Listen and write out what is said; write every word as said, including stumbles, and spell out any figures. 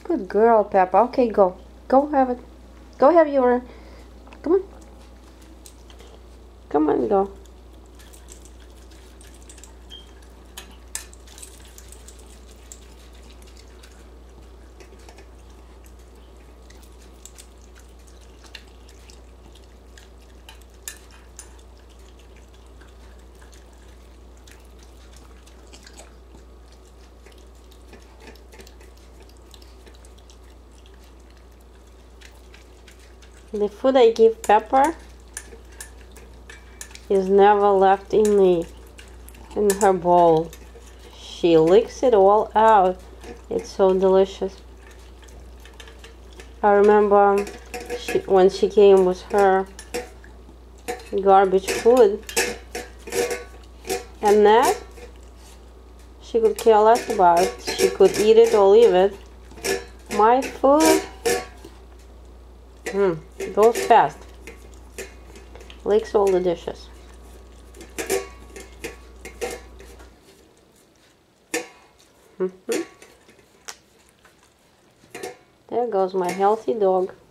Good girl, Peppa. Okay, go. Go have it. Go have your... Come on. Come on, go. The food I give Pepper is never left in the in her bowl. She licks it all out. It's so delicious. I remember she, when she came with her garbage food, and that she could care less about. She could eat it or leave it. My food, hmm, goes fast. Licks all the dishes. Mm-hmm. There goes my healthy dog.